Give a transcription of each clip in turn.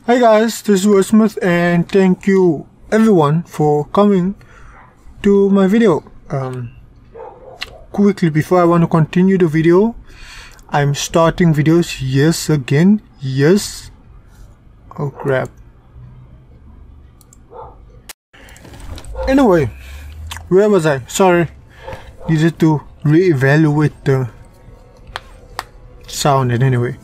Hi guys, this is Wordsmith and thank you everyone for coming to my video. Quickly before I want to continue the video, I'm starting videos. Yes, again. Yes. Oh crap. Anyway, where was I? Sorry. Needed to reevaluate the sound and anyway.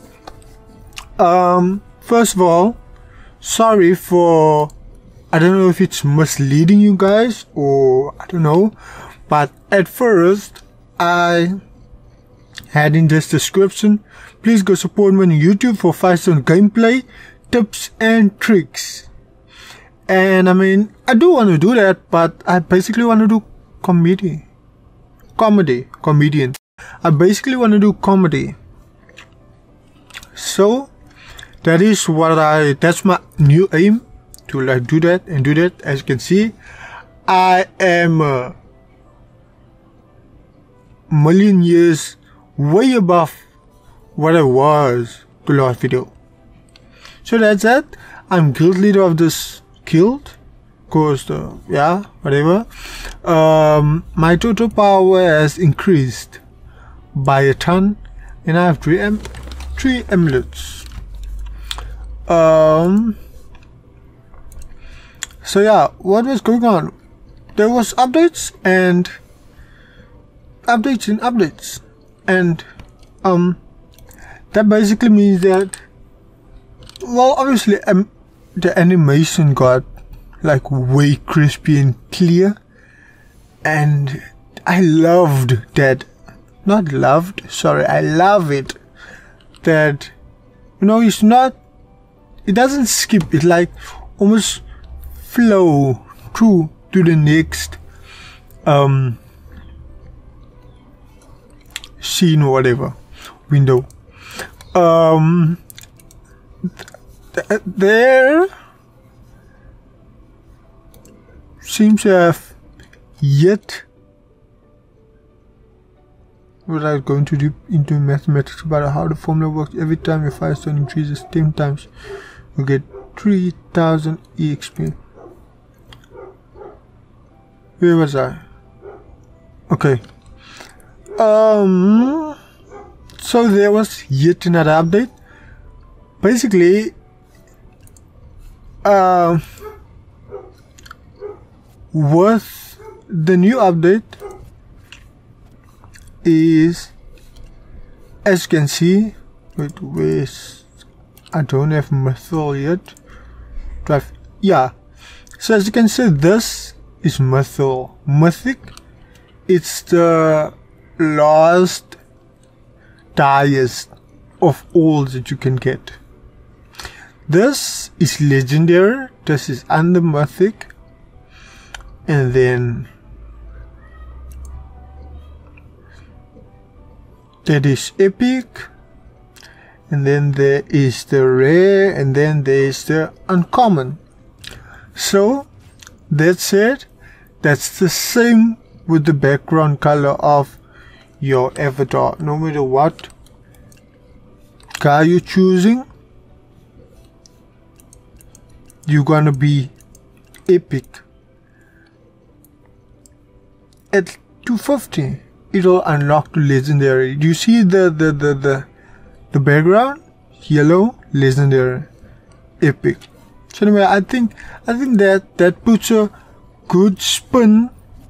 First of all, sorry for, I don't know if it's misleading you guys or I don't know, but at first I had in this description, please go support me on YouTube for Firestone gameplay, tips and tricks. And I mean, I do want to do that, but I basically want to do comedian. I basically want to do comedy. So that is what that's my new aim, to like do that. As you can see, I am a million years way above what I was the last video. So that's that. I'm guild leader of this guild, cause yeah, whatever. My total power has increased by a ton, and I have three amulets. So yeah, what was going on? There was updates and updates, and that basically means that, well, obviously the animation got like way crispy and clear, and I loved that. Not loved, sorry, I love it that, you know, it doesn't skip, it like almost flow through to the next scene or whatever window. There seems to have yet, without going too deep into mathematics about how the formula works, every time your Firestone increases 10 times you get 3000 EXP. Where was I? Okay. So there was yet another update. Basically, with the new update is, as you can see, wait, where's, I don't have Mythol yet. Drive, yeah. So as you can see, this is Mythol. Mythic. It's the last highest of all that you can get. This is legendary. This is under Mythic, and then that is epic, and then there is the rare, and then there is the uncommon. So that's it. That's the same with the background color of your avatar. No matter what guy you're choosing, you're gonna be epic. At 250 it'll unlock to legendary. Do you see the background? Yellow, legendary, epic. So anyway, I think that puts a good spin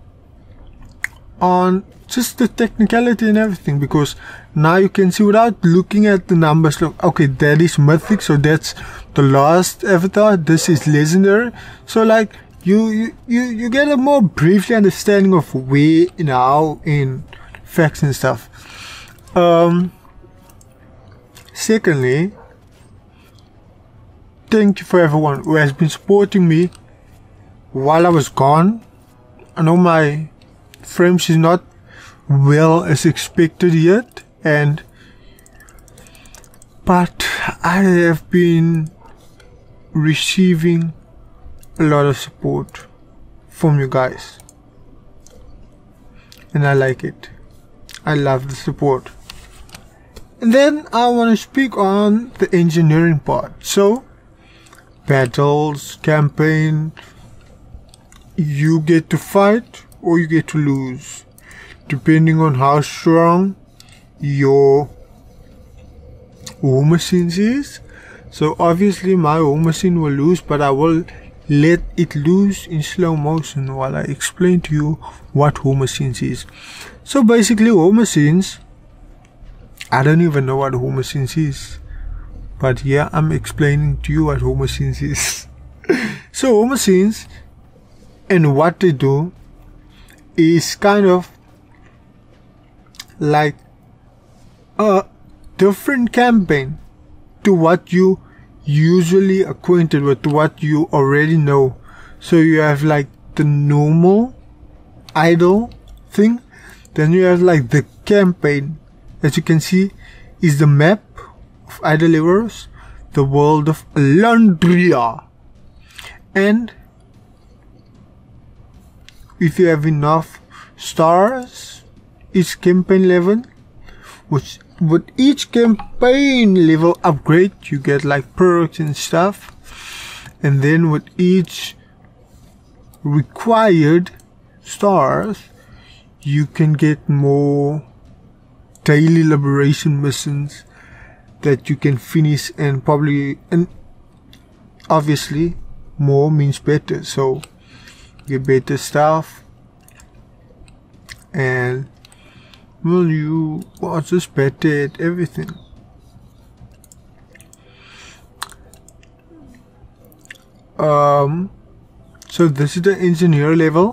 on just the technicality and everything, because now you can see without looking at the numbers, look, okay, that is mythic, so that's the last avatar, this is legendary. So like you get a more briefly understanding of where now in facts and stuff. Secondly, thank you for everyone who has been supporting me while I was gone. I know my frames is not well as expected yet, but I have been receiving a lot of support from you guys, and I like it. I love the support. And then I want to speak on the engineering part. So battles, campaign, you get to fight or you get to lose, depending on how strong your war machines is. So obviously my war machine will lose, but I will let it lose in slow motion while I explain to you what war machines is. So basically war machines, I don't even know what war machines is, but yeah, I'm explaining to you what war machines is. So war machines and what they do is kind of like a different campaign to what you usually acquainted with, what you already know. So you have like the normal idle thing, then you have like the campaign. As you can see is the map of Idle Heroes, the world of Alundria, and if you have enough stars, each campaign level, which with each campaign level upgrade you get like perks and stuff, and then with each required stars you can get more daily liberation missions that you can finish, and probably, and obviously more means better, so get better stuff, and well, you are just better at everything. So this is the engineer level.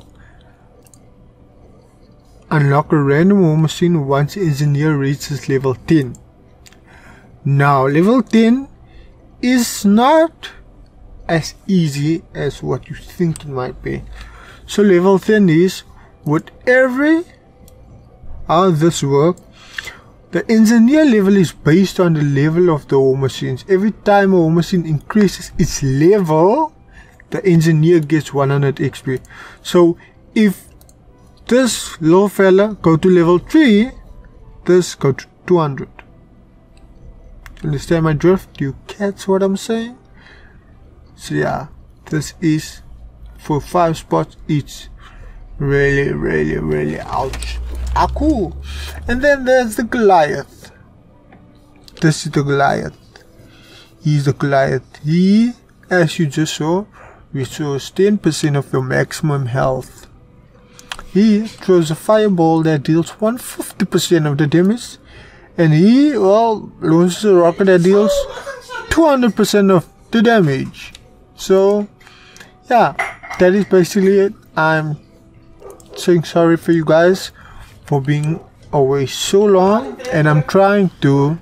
Unlock a random war machine once engineer reaches level 10. Now level 10 is not as easy as what you think it might be. So level 10 is, with every how this works, the engineer level is based on the level of the war machines. Every time a war machine increases its level, the engineer gets 100 XP. So if this little fella go to level 3, this go to 200. Understand my drift? You catch what I'm saying? So yeah, this is for 5 spots each. Really ouch. Ah, cool. And then there's the Goliath. This is the Goliath. He's the Goliath. He, as you just saw, restores 10% of your maximum health. He throws a fireball that deals 150% of the damage, and he, well, launches a rocket that deals 200% of the damage. So yeah, that is basically it. I'm saying sorry for you guys for being away so long, and I'm going to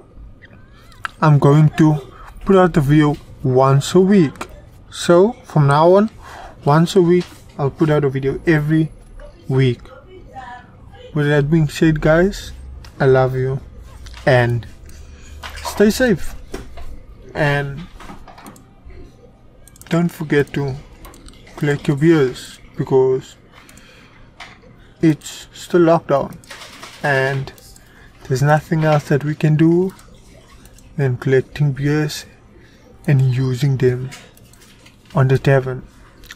put out the video once a week. So from now on, once a week I'll put out a video every week. With that being said, guys, I love you and stay safe, and don't forget to collect your beers, because it's still lockdown and there's nothing else that we can do than collecting beers and using them on the tavern.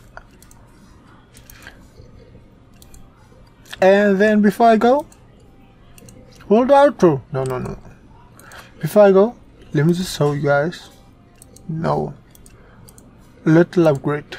And then before I go, hold the outro. No. Before I go, let me just show you guys. No. Little upgrade.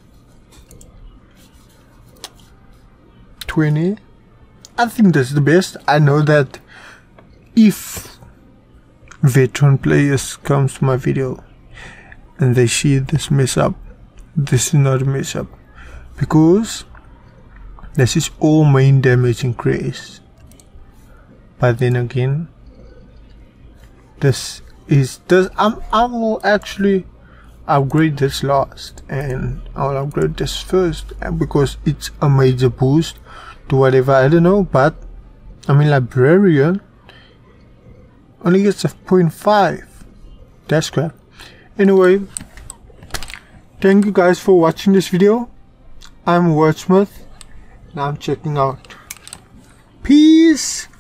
20. I think that's the best. I know that if veteran players comes to my video and they see this mess up, this is not a mess up, because this is all main damage increase. But then again, I will actually upgrade this last, and I'll upgrade this first because it's a major boost to whatever, I don't know, but I mean librarian only gets a 0.5. That's crap. Anyway, thank you guys for watching this video. I'm Wordsmith and I'm checking out. Peace.